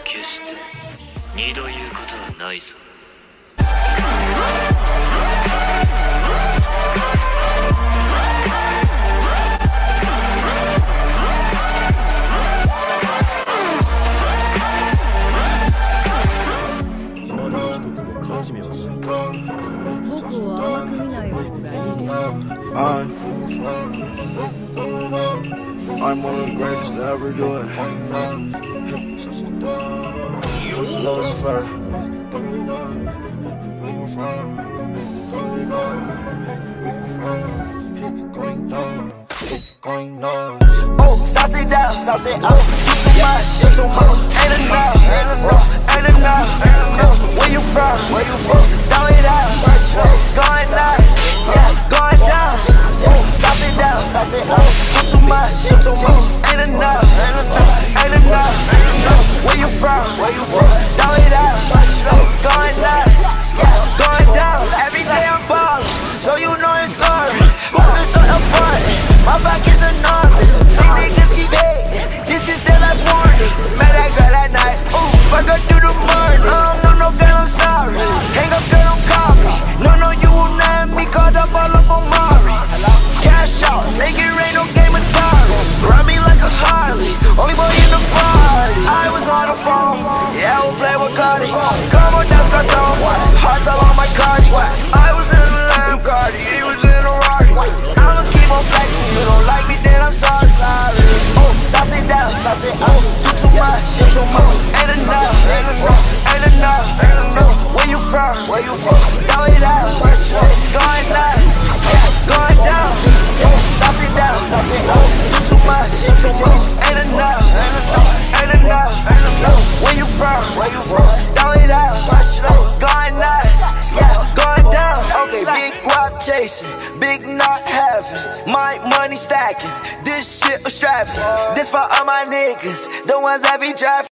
決して二度言うことはないぞ。 僕を甘く見ない方がいいです。 I'm one of the greatest to ever do it. Lucifer. Oh, sauce it down, sauce it up. You too much, ain't enough. Where you from? Throw it out, going nuts, yeah, going down. Sauce it down, sauce it up. You too much, ain't enough. Where you from? Throw it out, going nuts, yeah, going down. Every day I'm ballin', so you know it's story. Moving so important, my back is enormous. These niggas keep hating, this is their last warning. Met that girl at night, ooh, fuck her through the morning. No, girl, I'm sorry. Hang up, girl, don't call me. No, you will not have me caught up all up on Mari. Cash out, make it rain, no game of time. Ride me like a Harley, only boy in the party. I was on the phone, yeah, I will play with Cardi. Come on, that's got some hearts all on my cards. I was in the Lamb Cardi, he was in a Rari. I'ma keep on flexing, you don't like me, then I'm sorry. Oh, sauce it down, sauce it up. You too much, ain't enough. Where you from? Throw it out, going nuts, yeah, going down. Sauce it down, sauce it up. You too much, ain't enough. Where you from? Throw it out, going nuts, yeah, going down. Okay, big guap chasing, big not having, my money stacking. This shit was strapping. This for all my niggas, the ones that be driving.